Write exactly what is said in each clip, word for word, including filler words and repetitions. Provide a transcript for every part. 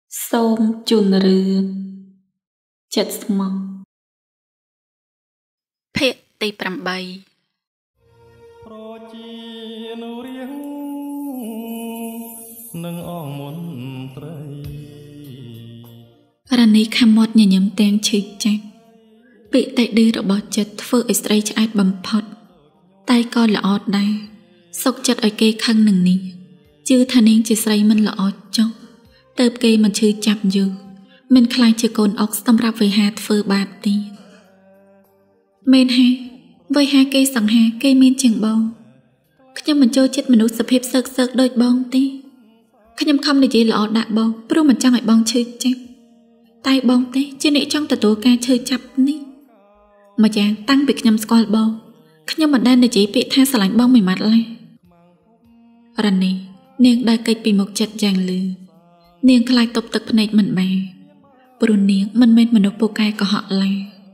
Sôm chun rương chật mong phệ tây pram bay Rani kham mót nhà nhầm tên chữ chanh bị tại đi rồi bỏ chật phơ ở sấy ai bầm phật tay coi là ọt đai sọc chật ở kê khăn nừng ní chứ thanh niên chỉ sấy mình là ọt trong tớp kê mình chữ chạp dư mình khai chữ côn ốc xâm rạp với hạt phơ bạp tí men ha với hai cây sẵn ha cây men chừng bông khi mình chơi chết mình út sập hiệp sợt sợt đôi bông tí khi nhầm không để gì là ọt đạ bông bố mình chẳng lại bông chữ chạp tay bông tí chứ nị trong tờ tố ca chơi chạp ní mà chàng tăng bị nhầm squal bông khi nhầm mình đang để chỉ bị tha sả lạnh bông mì mặt lên Rani niềng đai cây bị một chật giang lư niềng khai tục tực này mình bè bồ niềng mình men mình nộp bồ cai của họ là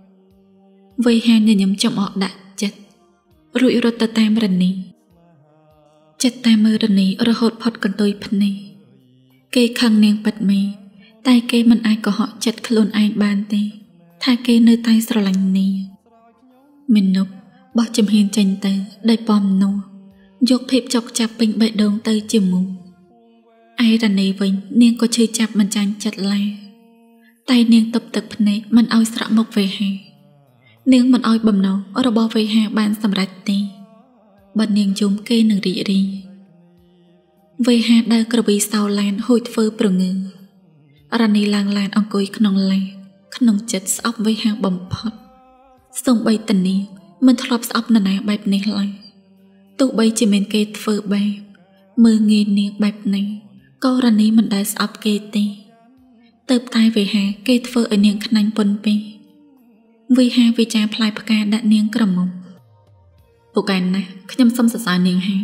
với hai nhà nhầm trong họ đã chật rủi rốt ta tam Rani chật tam mơ Rani rồi hốt phật còn tôi phần này cây khăn niềng bật mì tay cây mình ai của họ chật luôn ai bàn tê thay cây nơi tay sờ lạnh nì mình nộp bỏ châm hiền tranh tơ đầy bom nô dọc phép chọc chạp bình bệ đông tơ chìm mù ai ra này vinh niên có chơi chạp mình chanh chặt la tay niên tập tập này mình oi sạ mộc về hè niên mình oi bầm nấu ở bò về hè bàn sầm rạch tê bật niên chúng kê nửa rỉ rỉ về hè đa cờ bị sao lan hồi phơ bờ ngư Rani lang lan ông coi khăn lan khăn chật sọc về hè bầm phật sông bay tần niên mình thọp sọc nè nè bẹp này lại tụ bay chỉ mình kê phơ bẹp mưa nghe niên bẹp này câu Rani mình đã sọc kê tê tập tay về hè kê phơ ở niên khăn anh bồn bê vì hè vì cha plai paka đã niên cầm mông bộ cái này khi nhâm xâm sả sả niên hè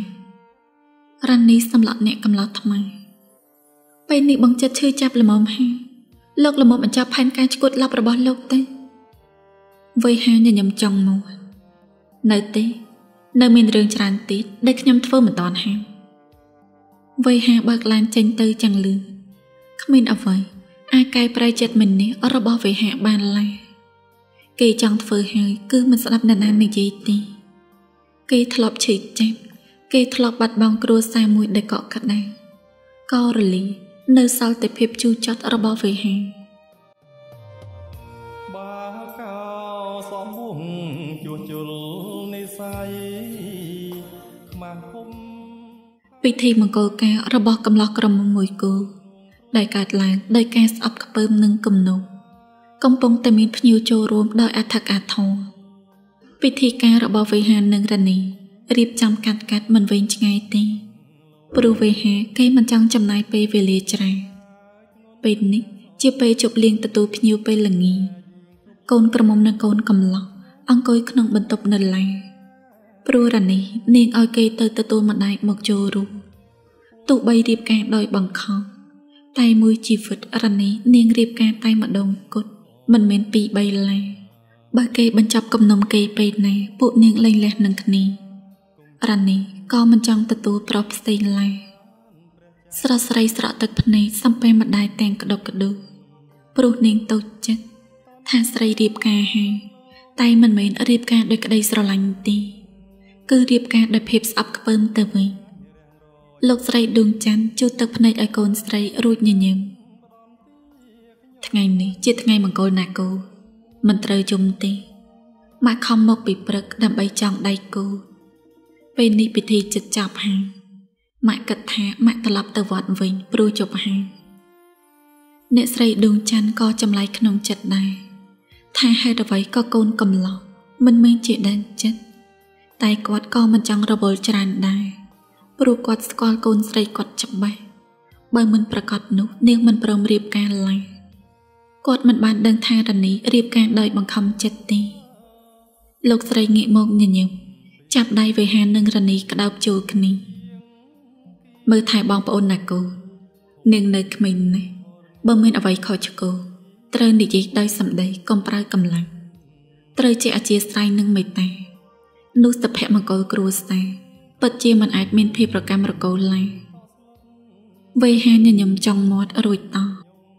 Rani xâm lọt nẹ cầm lọt thầm ai bay nị bằng chất chơi chạp là mồm hè lộc là một mình chạp hành ca chút lọc rồi bỏ lộc tê với hè nhà nhầm trong mùa nơi tê nơi mình rừng tràn tít đây khi nhầm thơ mình toàn hè với hè bạc lan chanh tư chẳng lư không mình ở vậy ai cài prai chết mình nè ở rồi bỏ về hè bàn la kỳ trong thơ hè cứ mình sẽ đập nền ăn này gì tê kỳ thọp chỉ chém kỳ thọp bạch bong cua xa mùi để cọ cắt này co rồi lý nơi sau tập hiệp chu chót ở bao về hè vì thì mà cô ca ở bao cầm lọ cầm mùi cô đại cát làng đại ca sập cặp bơm nâng cầm nụ công bông tây miền nhiều châu rôm đòi át thạc át thò vì thì ca ở bao về hè nâng Rani riệp chăm cát cát mình về ngay tê bưu về hè cây mình chẳng chăm nay pe về lìa trái bên ní chia pe chụp liên tụ tụ nhiều pe lần nghi con cầm mông nâng con cầm lọ ông coi khung bận tập nền lại bưu Rani niên oi cây tơ tụ tụ mặt đại một chỗ ru tụ bay điệp ca đòi bằng khó tay mũi chỉ phật Rani niên điệp ca tay mặt đông cột mình men pi bay lại ba cây bên chập cầm nông cây pe này bộ niên lên lẹt nâng khni Rani có mình trong tụ tụ prop stay lại sra sray sra tật này xăm pe mặt đại tàng cật độc cật đu bưu niên tàu chết tha sray điệp ca ha tay mình men ở điệp ca đôi cái đây sra lành tì cứ điệp ca đập hiệp sập cái bơm từ vậy lục sray đường chán chu tật này ở con sray ruột nhẹ nhàng ngày này chỉ ngày mà cô nà cô mình trời chung tì mà không một bị bực đâm bay trong đây cô bên ní bị thi chật chọc hàng mẹ cật thả mẹ tập lập từ vọt vinh bưu chụp hàng nệ sray đường chăn co chăm lấy khung chật đài thà hai đứa vậy có côn cầm lọ mình men chị đang chết tay quạt co mình chẳng rờ bờ tràn đài bưu quạt squal côn sray quạt chập bay bởi mìnhประกอบnụ niềng mình prom riệp ca lại quạt mình bàn đơn tha đàn ní riệp ca đợi bằng không chết tì lục sray nghĩ một nhìn nhung chạp đai về hà nâng Rani cả đau chua kì mơ thải bong bà ôn nà cô nâng nơi mình này bơ mình ở vậy khỏi cho cô trời đi dây đôi sầm đầy con prao cầm lặng trời chị chia sai nâng mệt ta nụ sập hẹ mà cô cua xa bật chia mình ạch mình phê pro cam cô lại về hà nhà nhầm trong mót rồi to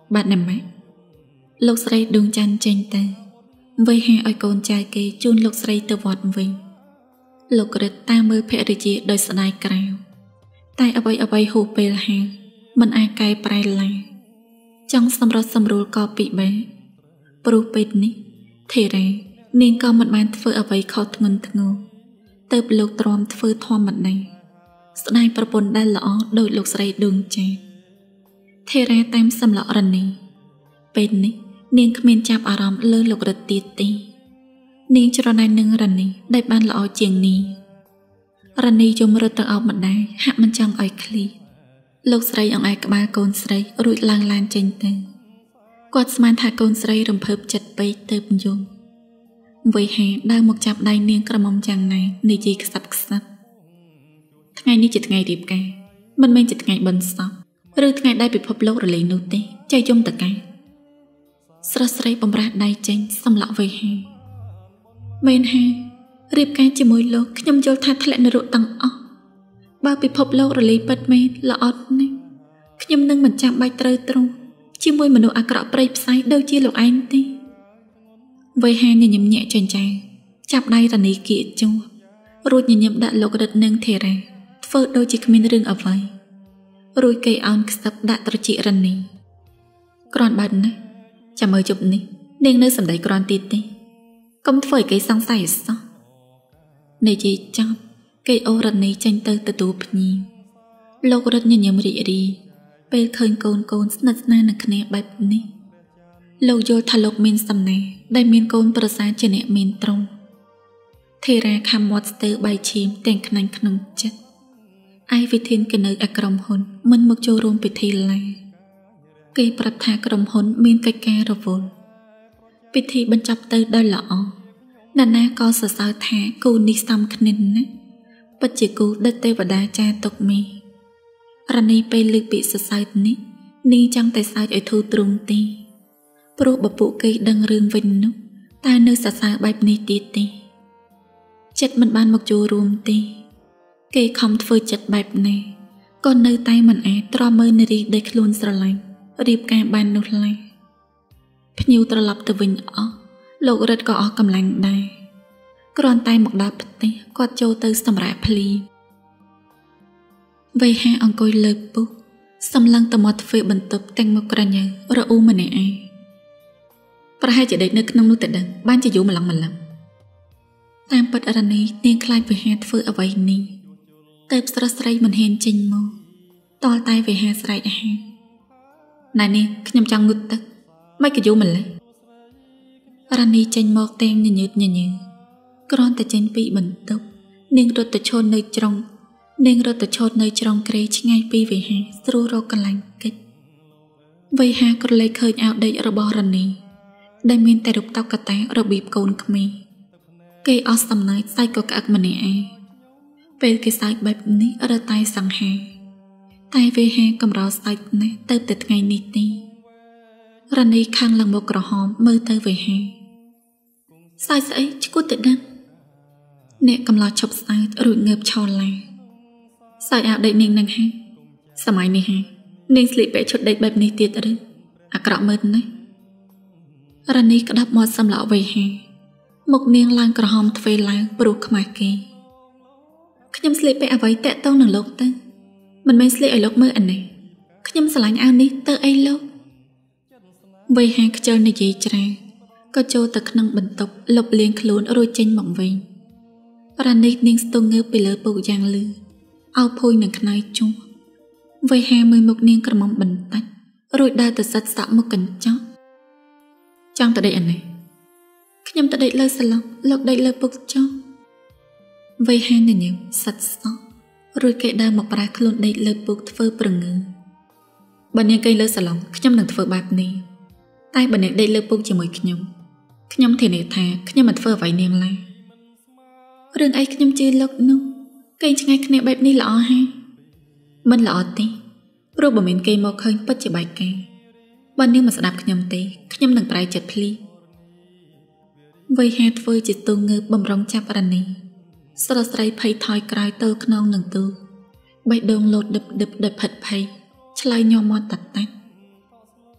បាទណាម៉ាក់លោកស្រីដួងច័ន្ទចេញទៅវ័យហាឲ្យកូនចៅគេជូនលោកស្រីទៅវត្តវិញលោករឹតតាមមើលភរិយាដោយស្ដាយក្រៅតែអ្វីអ្វីហួសពេលហាមិនអាចកែប្រែឡើយចង់សម្រុតសម្រួលក៏ពិបាកព្រោះពេលនេះថេរ៉ានាងក៏មិនបានធ្វើអ្វីខុសធ្ងន់ធ្ងរទៅលោកទ្រាំធ្វើធម្មតាស្ដាយប្រពន្ធដែលល្អដោយលោកស្រីដួងច័ន្ទថេរ៉ាតាមសម្លក់រនីពេលនេះនាងគ្មានចាប់អារម្មណ៍លើលោករឹតទៀតទេនាងច្រណែននឹងរនីដែលបានល្អជាងនេះរនីយំរត់ទៅអោបម្ដាយហាក់មិនចង់ឲ្យឃ្លាតលោកស្រីអង្អែក្បាលកូនស្រីរួចឡើងឡានចេញទៅគាត់ស្មានថាកូនស្រីរំភើបចិត្តពេកទៅយំវ័យហាដើរមកចាប់ដៃនាងក្រមុំយ៉ាងណានិយាយខ្សាប់ខ្សាប់ថ្ងៃនេះជាថ្ងៃរៀបការមិនមែនជាថ្ងៃបុណ្យសពឬថ្ងៃដែលពិភពលោករលែងនោះទេចៃយំតកាស្រស់ស្រីបំរះដៃចេញសម្លក់វ័យហាមែនហារៀបការជាមួយលោកខ្ញុំយល់ថាធ្លាក់នរកទាំងអស់បើពិភពលោករលែងពិតមែនល្អអត់នេះខ្ញុំនឹងមិនចាំបាច់ត្រូវទ្រង់ជាមួយមនុស្សអាក្រក់ព្រៃផ្សៃដូចជាលោកឯងទេវ័យហាញញឹមញាក់ចិញ្ចែចាប់ដៃរនីគៀកជួរួចញញឹមដាក់លោករឹតនឹងថេរ៉ាធ្វើដូចជាគ្មានរឿងអ្វីរួចគេអោនខ្សឹបដាក់ត្រចៀករនីគ្រាន់បើណាចាំមើលជប់នេះនាងនៅសំដីគ្រាន់ទៀតទេកុំធ្វើឲ្យគេសង្ស័យអសោះនិយាយចប់គេអូរនីចេញទៅទទួលភ្ញៀវលោករឹតញញឹមរីករាយពេលឃើញកូនកូនស្និទ្ធស្នាលនឹងគ្នាបែបនេះលោកយល់ថាលោកមានសំណាដែលមានកូនប្រសាជាអ្នកមានទ្រង់ថេរ៉ាខំមាត់ស្ទើបៃឈាមទាំងខ្នាញ់ក្នុងចិត្តឯវិធានក៏នៅឯក្រុមហ៊ុនមិនមកចូលរួមពិធីឡើយគេប្រាប់ថាក្រុមហ៊ុនមានកិច្ចការរវល់ពិធីបញ្ចប់ទៅដោយល្អណាណាក៏សរសើរថាគូនេះសមគ្នាណាស់ពិតជាគូដែលទេវតាចាទុកមីរនីពេលលើកពាក្យសរសើរនេះនាងចង់តែសើចឲ្យធូរទ្រង់ទេព្រោះបពុគេដឹងរឿងវិញនោះតែនៅសរសើរបែបនេះទៀតទេចិត្តមិនបានមកចូលរួមទេគេខំធ្វើចិត្តបែបនេះក៏នៅតែមិនអាចទ្រាំមើលនារីដែលខ្លួនស្រឡាញ់រៀបការបាននោះឡើយភ្ញៀវត្រឡប់ទៅវិញអស់លោករឹតក៏អស់កម្លាំងដែរគ្រាន់តែមកដល់ផ្ទះគាត់ចូលទៅសម្រាប់ភ្លីវ័យហាអង្គុយលើពុះសម្លឹងទៅមកធ្វើបន្ទប់ទាំងមកក្រញើរអ៊ូម្នាក់ឯងប្រហែលជាដេកនៅក្នុងនោះតែដឹងបានជាយូរម្លឹងម្លឹងតាមពិតរនីនាងខ្លាចវ័យហាធ្វើអ្វីនេះតែស្រស់ស្រីមិនហ៊ានចេញមកតលតែវ័យហាស្រែកអាហារណែនេះខ្ញុំចង់ងូតទឹកមិនក៏យូរម្លេះរនីចេញមកតែងញញើតញញើគ្រាន់តែចេញពីបន្ទប់នាងរត់ទៅឈរនៅជ្រុងនាងរត់ទៅឈរនៅជ្រុងក្រេឆ្ងាយពីវ័យហាស្រួលរកកន្លែងកិច្ចវ័យហាក្រឡេកឃើញអាវដេករបស់រនីដែលមានតែរូបតុក្កតារបៀបកូនក្មេងគេអស់សំណើចសាច់ក៏ក្អឹកម្នាក់ឯងពេលគេសើចបែបនេះរត់តែសង្ហាតែវ័យហាកំរោសើចណាស់ទៅតែថ្ងៃនេះទេរនីខាងឡើងមកក្រហមមើលទៅវ័យហាសើចស្អីឈួតទៅដឹងអ្នកកំឡោះឈប់សើចរួចងើបឈរឡើងសើចអាវដេកនាងនឹងហាសម័យនេះហានាងស្លៀកពាក់ឈុតដេកបែបនេះទៀតឬអាក្រក់មើលណាស់រនីក្តាប់មាត់សម្លក់វ័យហាមុខនាងឡើងក្រហមទ្វេឡើងព្រោះខ្មាស់គេខ្ញុំស្លៀកពាក់អ្វីតាក់ទងនឹងលោកទៅមិនមែនស្លៀកឲ្យលោកមើលអានេះខ្ញុំស្រឡាញ់អាវនេះទៅអីលោកវ័យហាខ្ជិលនិយាយច្រើនក៏ចូលទៅក្នុងបន្ទប់លុបលាងខ្លួនរួចចេញមកវិញរនីនាងស្ទងងើបពីលើពុកយ៉ាងលឺអោភួយនឹងខ្នើយជួសវ័យហាមើលមុខនាងក្រមុំបន្តិចរួចដើរទៅសិតសាក់មុខកញ្ចក់ចង់ទៅដេកអានេះខ្ញុំទៅដេកលើសាឡុងលោកដេកលើពុកចុះវ័យហាញញឹមសិតសក់រួចគេដើរមកប្រាខ្លួនដេកលើពុកធ្វើប្រងើបើនាងគេលើសាឡុងខ្ញុំនឹងធ្វើបែបនេះតែបើនាងដេកលើពុកជាមួយខ្ញុំខ្ញុំធានាថាខ្ញុំមិនធ្វើអ្វីនាងឡើយរឿងអីខ្ញុំជឿលោកនោះគេឆ្ងាយគ្នាបែបនេះល្អហើយមិនល្អទេព្រោះបើមានគេមកឃើញពិតជាបែកគេបើនាងមិនស្ដាប់ខ្ញុំទេខ្ញុំនឹងប្រែចិត្តភ្លីវ័យហាធ្វើជាទូងើបបំរុងចាប់រនីស្រស់ស្រីភ័យថយក្រោយទៅខ្នងនឹងទូបេះដូងលោតដឹបដឹបដោយផិតភ័យឆ្លើយញោមមាត់តាត់តាច់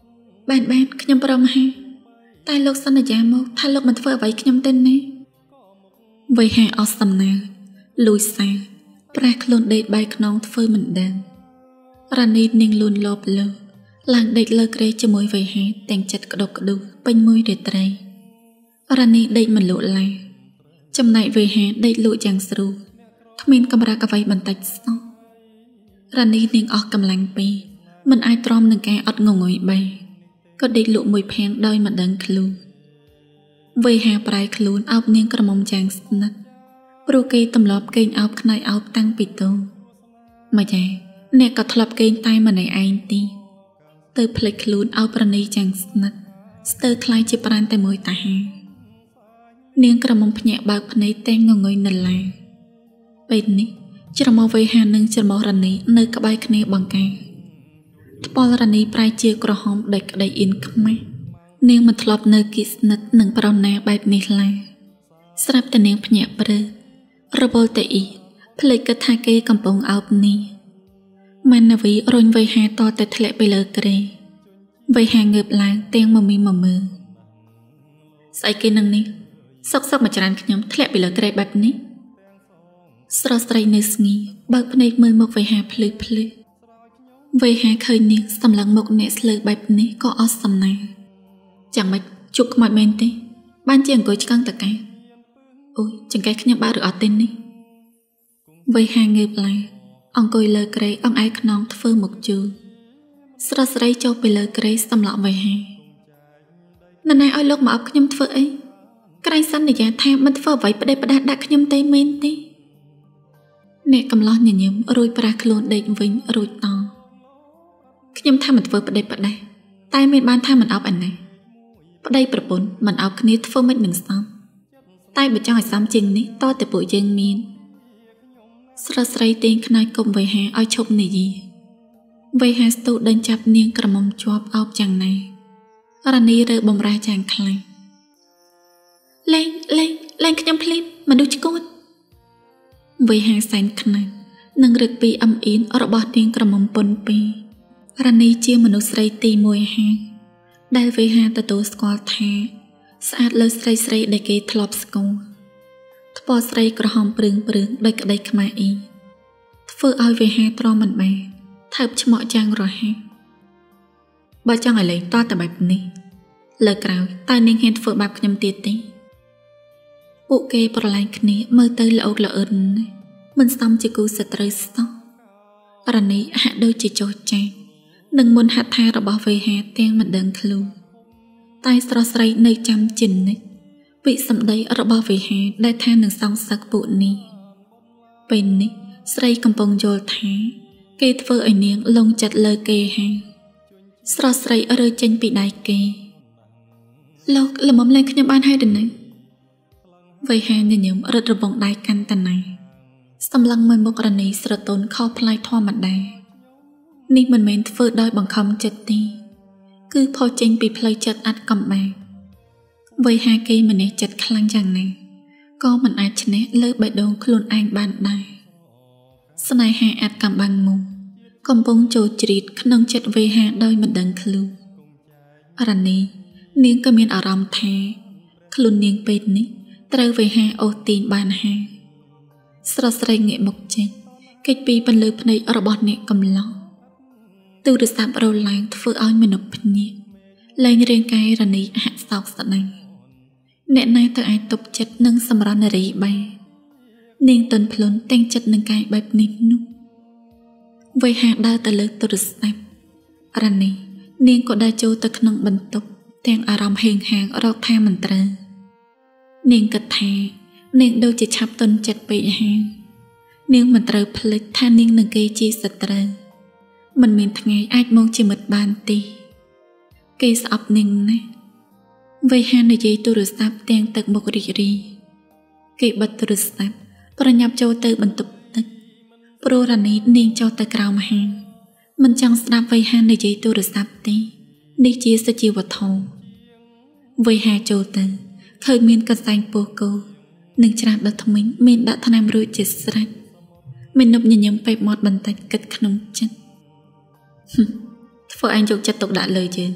បានបានខ្ញុំប្រមហាតែលោកសន្យាមកថាលោកមិនធ្វើអ្វីខ្ញុំទេណាវៃហាអស់សំណើលួយសាប្រះខ្លួនដេកបែកខ្នងធ្វើមិនដឹងរ៉ានីនាងលួនលោបលើឡើងដេកលើគ្រែជាមួយវៃហាទាំងចិត្តក្តុកក្តួលពេញមួយរាត្រីរ៉ានីដេកមិនលក់ឡើយចំណែកវៃហាដេកលក់យ៉ាងស្រួលគ្មានកម្រាស់អ្វីបន្តិចសោះរ៉ានីនាងអស់កម្លាំងពេកមិនអាចទ្រាំនឹងការអត់ងងុយបែក៏ដេកលក់មួយភាំងដោយមិនដឹងខ្លួនវៃហាប្រែខ្លួនអោបនាងក្រមុំយ៉ាងស្និទ្ធព្រោះគេទម្លាប់គេងអោបខ្នើយអោបតាំងពីតូចមកចាអ្នកក៏ធ្លាប់គេងតែម្នាក់ឯងទីទៅផ្លេចខ្លួនអោបប្រណីយ៉ាងស្និទ្ធស្ទើរคล้ายជាប្រានតែមួយតាហានាងក្រមុំភ្ញាក់បើកភ្នែកតែងងុយនៅឡើយពេលនេះច្រមុះវៃហានិងច្រមុះរ៉ានីនៅក្បែរគ្នាបង្ការថ្ពាល់រ៉ានីប្រែជាក្រហមដោយក្តីអៀនខ្មាស់នាងមិនធ្លាប់នៅគិស្និទ្ធនឹងប្រណាបែបនេះឡើយស្រាប់តែនាងភ្ញាក់ព្រឺរវល់តែអ៊ីភ្លេចគិតថាគេកំពុងអោបនេះម៉ាណាវីរុញវៃហាតតែធ្លាក់ទៅលើគ្រែវៃហាងើបឡើងទាំងមមីមមើស្អីគេនឹងនេះសុកសុកមកច្រានខ្ញុំធ្លាក់ពីលើគ្រែបែបនេះស្រស់ស្រីនៅស្ងៀមបើកភ្នែកមើលមុខវៃហាភ្លឺភ្លឺវៃហាឃើញនាងសម្លឹងមុខអ្នកស្លើបែបនេះក៏អស់សំណាចាំមិនជប់ខ្មោចមែនទេបានជាអង្គុយឆ្កឹងតកាអូយចង្កេះខ្ញុំបាក់ឬអត់ទេនេះវៃហាងើបឡើងអង្គុយលើគ្រែអង្អែខ្នងធ្វើមុខជឿស្រស់ស្រីចុះពីលើគ្រែសម្លក់វៃហាណ៎ណែឲ្យលោកមកអបខ្ញុំធ្វើអីក្រែងសន្យាថាមិនធ្វើអ្វីផ្ដេសផ្ដាសដាក់ខ្ញុំទេមែនទេអ្នកកំឡោះញញឹមរួចប្រាស់ខ្លួនដេកវិញរួចតខ្ញុំថាមិនធ្វើផ្ដេសផ្ដាសតែមានបានថាមិនអបអាណាប្តីប្រពន្ធមិនអោបគ្នាធ្វើមិននឹងសមតែបើចង់ឲ្យសមជាងនេះតតែពួកយើងមានស្រស់ស្រីទាញខ្នើយគុំវៃហាឲ្យឈប់និយាយវៃហាស្ទុះដេញចាប់នាងក្រមុំជាប់អោបយ៉ាងណារ៉ានីរើបំរះយ៉ាងខ្លាំងលេងលេងលេងខ្ញុំភ្លាមមនុស្សឈួតវៃហាសែនខ្នាតនឹងរឹកពីអំអៀនរបស់នាងក្រមុំពុនពីរ៉ានីជាមនុស្សស្រីទីមួយហាដែលវៃហាទទួលស្គាល់ថាស្អាតលើស្រីស្រីដែលគេធ្លាប់ស្គាល់ថ្ពាល់ស្រីក្រហមព្រឹងព្រឹងដោយក្តីខ្មាស់អ៊ីធ្វើឲ្យវៃហាទ្រាំមិនបានថើបឆ្មក់យ៉ាងរហ័សបើចង់ឲ្យលេងតតែបែបនេះលើក្រោយតើនាងហ៊ានធ្វើបាបខ្ញុំទៀតទេពួកគេប្រឡែងគ្នាមើលទៅល្អោកល្អឿនមិនសមជាគូសត្រូវសោះរ៉ានីហាក់ដូចជាចោះចាញ់នឹងមុនហត្ថារបស់វៃហាទាំងមិនដឹងខ្លួនតែស្រស់ស្រីនៅចាំចិននិចពីសម្ដីរបស់វៃហាដែលថានឹងសងសឹកពួកនេះពេលនេះស្រីកំពុងយល់ថាគេធ្វើឲ្យនាងលងចិត្តលើគេហើយស្រស់ស្រីរើចេញពីដៃគេលោកល្មមលែងខ្ញុំបានហើយដល់នៅវៃហាញញឹមរត់របងដៃកាន់តណាសម្លឹងមើលមុខរ៉ានីស្រទន់ខុសប្លែកធម្មតានេះមិនមែនធ្វើដោយបង្ខំចិត្តទេគឺផុសចេញពីផ្លូវចិត្តអាត់កំបាំងវៃហាគេម្នេះចិត្តខ្លាំងយ៉ាងណាក៏មិនអាចឈ្នះលើបេះដូងខ្លួនឯងបានដែរស្នេហាអាត់កំបាំងមុំកំពុងចូលជ្រៀតក្នុងចិត្តវៃហាដោយមិនដឹងខ្លួនរ៉ានីនាងក៏មានអារម្មណ៍ថាខ្លួននាងពេលនេះត្រូវវៃហាអូសទាញបានហើយស្រស់ស្រីងាកមុខចេញគេចពីពន្លឺភ្នែករបស់អ្នកកំឡោះទូរស័ព្ទរឡើងធ្វើឲ្យមនុស្សភ្ញាក់លែងរាងកាយរ៉ានីហាក់សោកស្ដាយអ្នកណាទៅអាចទប់ចិត្តនឹងសម្រស់នារីបែនាងទន់ភ្លន់ទាំងចិត្តនឹងកាយបែបនេះនោះវៃហាដើរទៅលើទូរស័ព្ទរ៉ានីនាងក៏ដើរចូលទៅក្នុងបន្ទប់ទាំងអារម្មណ៍ហេងហាងរកថាមិនត្រូវនាងគិតថានាងដូចជាឆាប់ទន់ចិត្តពេកហើយនាងមិនត្រូវភ្លេចថានាងនឹងគេជាសត្រូវមិនមានថ្ងៃអាចមកជាមិត្តបានទេគេស្អប់នាងណាស់វៃហានិយាយទូរស័ព្ទទាំងទឹកមុខរីករាយគេបិទទូរស័ព្ទប្រញាប់ចូលទៅបន្ទប់ទឹកព្រោះរ៉ានីនាងចុះទៅក្រោមហាងមិនចង់ស្ដាប់វៃហានិយាយទូរស័ព្ទទេនេះជាសជីវធម៌វៃហាចូលទៅឃើញមានកន្សែងពោះគោនិងច្រាសដុតធ្មេញមានដាក់ថ្នាំរួចជាស្រេចមាននប់ញញឹមពេកមាត់បន្តិចគិតក្នុងចិត្តធ្វើឯងយកចិត្តទុកដាក់លើយើង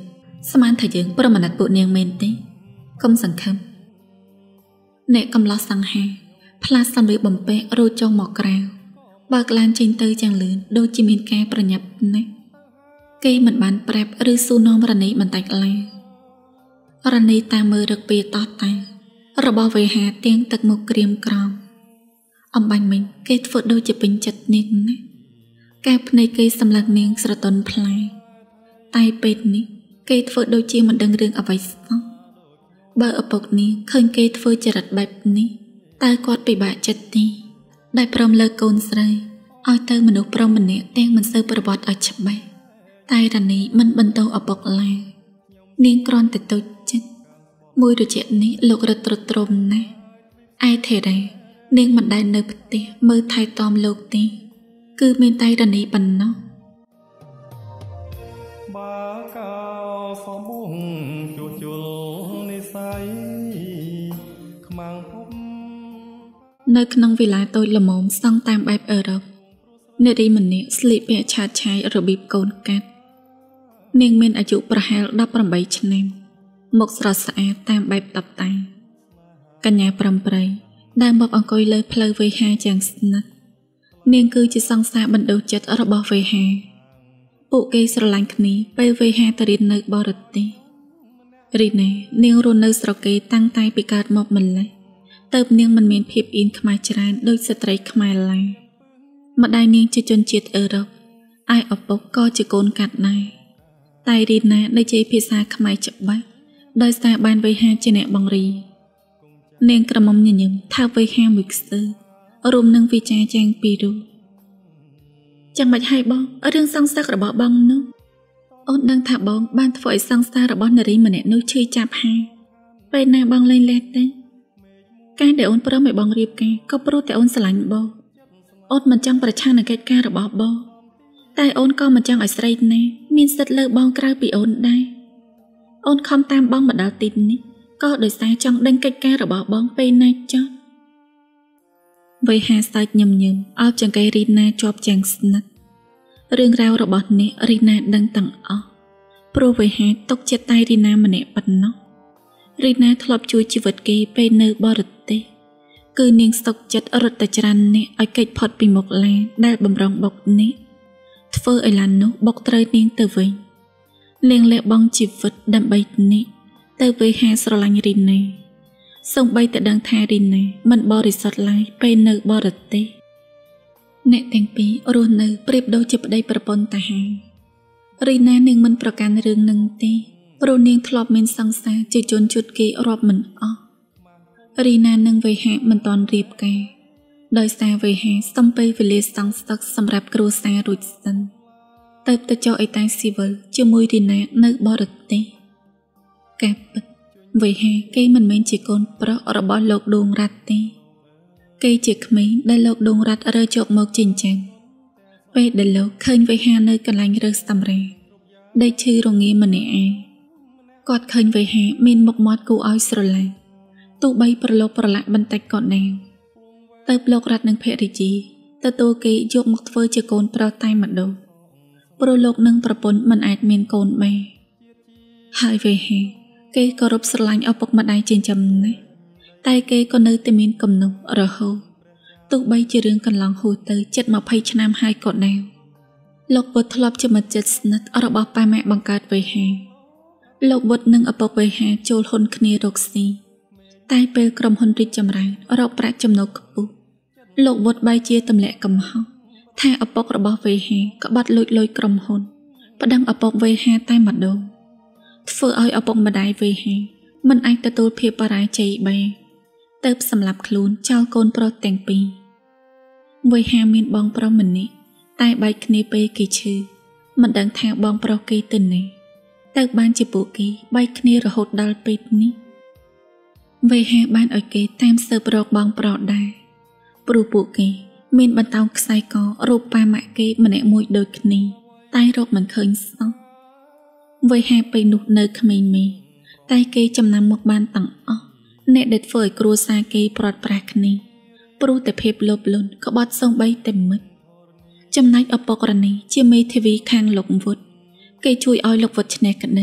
ស្មានថាយើងប្រមាណពួកនាងមែនទេកុំសង្ឃឹមអ្នកកំឡោះសង្ហាផ្លាស់សម្លៀកបំពាក់រួចចុះមកក្រៅបើកឡានចេញទៅយ៉ាងលឿនដូចជាមានការប្រញាប់ណាស់គេមិនបានប្រាប់ឬសួរនាំរណីបន្តិចឡើយរណីតាមមើលរឹកពីតោះតារបស់វេហាទៀងទឹកមុខក្រៀមក្រំអំបញ្ញមិញគេធ្វើដូចជាពេញចិត្តនាងណាកែភ្នែកគេសម្លឹងនាងស្រទន់ផ្លែតែពេលនេះគេធ្វើដូចជាមិនដឹងរឿងអ្វីសោះបើឪពុកនាងឃើញគេធ្វើចរិតបែបនេះតើគាត់ពិបាកចិត្តទេដែលព្រមលើកូនស្រីឲ្យទៅមនុស្សប្រុសម្នាក់ទាំងមិនសូវប្រវត្តិឲ្យច្បាស់តែរណីមិនបន្តឪពុកឡើយនាងគ្រាន់តែទុច្ចចិត្តមួយរយៈនេះលោករត់ទ្រុឌទ្រោមណាស់ឯថេរ៉ានាងមិនដែលនៅផ្ទះមើលថែទាំលោកទេគឺមានតែរណីប៉ុណ្ណោះបើកោសំបងជួជុលនិស័យខ្មាំងភពនៅក្នុងវិឡាតូចល្មមសង់តាមបែបអឺរ៉ុបនារីម្នាក់ស្លៀកពាក់ឆាតឆាយរបៀបកូនកាត់នាងមានអាយុប្រហែលដប់ប្រាំបីឆ្នាំមុខស្រស់ស្អាតតាមបែបតាប់តាំងកញ្ញាប្រំប្រៃដែលមកអង្គុយលើផ្លូវវេហាយ៉ាងស្និទ្ធនាងគឺជាសង្សារបណ្ដុះចិត្តរបស់វេហាពួកគេស្រឡាញ់គ្នាពេលវេហាទៅរៀននៅបរទេសរីណេនាងរស់នៅស្រុកគេតាំងតែពីកើតមកម្ល៉េះទៅនាងមិនមានភាពអៀនខ្មាស់ច្រើនដូចស្ត្រីខ្មែរឡើយម្ដាយនាងជាជនជាតិអឺរ៉ុបឯឪពុកក៏ជាកូនកាត់ដែរតែរីណានៅជ័យភាសាខ្មែរច្បាស់ដោយសារបានវេហាជាអ្នកបង្រៀននាងក្រមុំញញឹមថាវេហាមួយខ្សឹរួមនឹងវិចារចែងពីរូបចាំបាច់ឲ្យបងរឿងសង្សាររបស់បងនោះអូនដឹងថាបងបានធ្វើឲ្យសង្សាររបស់នារីម្នាក់នោះឈឺចាប់ហើយពេលណាបងលែងលេះទៅការដែលអូនព្រមឲ្យបងរៀបការក៏ព្រោះតែអូនស្រឡាញ់បងអូនមិនចង់ប្រឆាំងនឹងកិច្ចការរបស់បងតែអូនក៏មិនចង់ឲ្យស្រីណាមានសិទ្ធិលើបងក្រៅពីអូនដែរអូនខំតាមបងមកដល់ទីនេះក៏ដោយសារចង់ដឹងកិច្ចការរបស់បងពេលណាចុះវេហាសើចញឹមញឹមអោបចង្កេះរីណាជាប់យ៉ាងស្និទ្ធរឿងរ៉ាវរបស់អ្នករីណាដឹងទាំងអស់ព្រោះវេហាទុកចិត្តតែរីណាម្នាក់ប៉ុណ្ណោះរីណាធ្លាប់ជួយជីវិតគេពេលនៅបរទេសគឺនាងស្តុកចិត្តរត់តែច្រានអ្នកឲ្យគេចផុតពីមុខឡានដែលបំរុងបុកនេះធ្វើឲ្យឡាននោះបុកត្រូវនាងទៅវិញនាងលះបង់ជីវិតដើម្បីនេះទៅវេហាស្រឡាញ់រីណាសូម្បីតែដឹងថារីណាមិនបរិសុទ្ធឡើយពេលនៅបរទេសអ្នកទាំងពីររស់នៅប្រៀបដូចជាប្តីប្រពន្ធតាហារីណានាងមិនប្រកាន់រឿងនឹងទេព្រោះនាងធ្លាប់មានសង្សារជាជនជុតគេរាប់មិនអស់រីណានិងវេហាមិនទាន់រៀបការដោយសារវេហាសំពេលវេលាសង្សឹកសម្រាប់គ្រួសាររួចសិនទៅទៅចុះអេតាំងស៊ីវិលជាមួយរីណានៅបរទេសការពិតវេហាគេមិនមែនជាកូនប្រុសរបស់លោកដួងរ៉ាត់ទេគេជាក្មេងដែលលោកដួងរ៉ាត់រើយកមកចិញ្ចឹមពេលដែលលោកឃើញវេហានៅកន្លែងរើសសម្រាដេកឈឺរងាម្នាក់ឯងគាត់ឃើញវេហាមានមុខមាត់គួរឲ្យស្រឡាញ់ទោះបីប្រឡូកប្រឡាក់បន្តិចក៏ដោយទៅលោករ៉ាត់និងភរិយាទទួលគេយកមកធ្វើជាកូនប្រុសតែម្ដងព្រោះលោកនិងប្រពន្ធមិនអាចមានកូនបានហើយវេហាគេគោរពស្រឡាញ់ឪពុកម្ដាយចិញ្ចឹមណាស់តែគេក៏នៅតែមានគំនុំរហូតទោះបីជារឿងកន្លងហួសទៅជិតម្ភៃឆ្នាំហើយក៏ដោយលោកវុតធ្លាប់ជាមិត្តជិតស្និទ្ធរបស់ប៉ាម៉ាក់បង្កើតវេហាលោកវុតនិងឪពុកវេហាចូលហ៊ុនគ្នារកស៊ីតែពេលក្រុមហ៊ុនរីកចម្រើនរកប្រាក់ចំណូលខ្ពស់លោកវុតបែរជាទម្លាក់កំហុសថាឪពុករបស់វេហាក្បត់លួចលុយក្រុមហ៊ុនប្តឹងឪពុកវេហាតែម្ដងធ្វើឲ្យឪពុកម្ដាយវេហាមិនអាចទទួលភាពបរាជ័យបានទៅសម្លាប់ខ្លួនចោលកូនប្រុសទាំងពីរវេហាមានបងប្រុសម្នាក់តែបែកគ្នាពេលគេឈឺមិនដឹងថាបងប្រុសគេទៅណាទៅបានជាពួកគេបែកគ្នារហូតដល់ពេលនេះវេហាបានឲ្យគេតាមស៊ើបរកបងប្រុសដែរព្រោះពួកគេមានបន្តោងខ្សែករូបប៉ាម៉ាក់គេម្នាក់មួយដូចគ្នាតែរកមិនឃើញសោះវេហាពេលនោះនៅក្មេងមេតែគេចំណាំមកបានទាំងអស់អ្នកដែលធ្វើឲ្យគ្រួសារគេប្រត់ប្រាស់គ្នាព្រោះតែភាពលោភលន់ក្បត់សូម្បីតែមិត្តចំណែកឪពុករនីជាមេធាវីខាងលោកវុតគេជួយឲ្យលោកវុតឈ្នះក្តី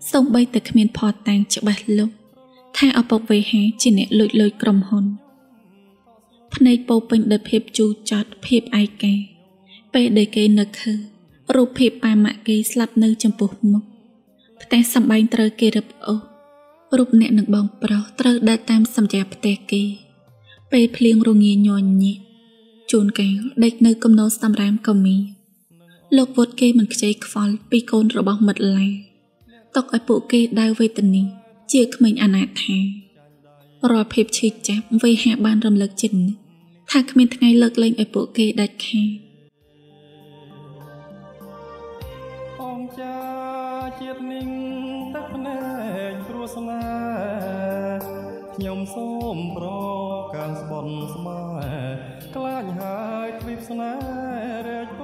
សូម្បីតែគ្មានផតតាំងច្បាស់លាស់ថាឪពុកវេហាជាអ្នកលួចលុយក្រុមហ៊ុនភ្នែកពោពេញដោយភាពជូរចត់ភាពឯកាពេលដែលគេនឹកឃើញរូបភាពប៉ាម៉ាក់គេស្លាប់នៅចំពោះមុខផ្ទះសម្បែងត្រូវគេរឹបអូសរូបអ្នកនឹងបងប្រុសត្រូវដើរតាមសម្យាផ្ទះគេពេលភ្លៀងរងាញ័រញែកជួនកាលដេកនៅគំនរសម្រាមក៏មានលោកវត្តគេមិនខ្ចីខ្វល់ពីកូនរបស់មិត្តឡាទុកឲ្យពួកគេដើរវេទនាជាក្មេងអនាថារាល់ភាពឈឺចាប់វេហាបានរំលឹកចិត្តថាគ្មានថ្ងៃលើកលែងឲ្យពួកគេដាច់ខាតអងចាជាតិនិងទឹកភ្នែកព្រោះស្នេហ៍ខ្ញុំសូមប្រកាសស្បន់ស្មាខ្លាចហើយទ្វីបស្នេហ៍រែក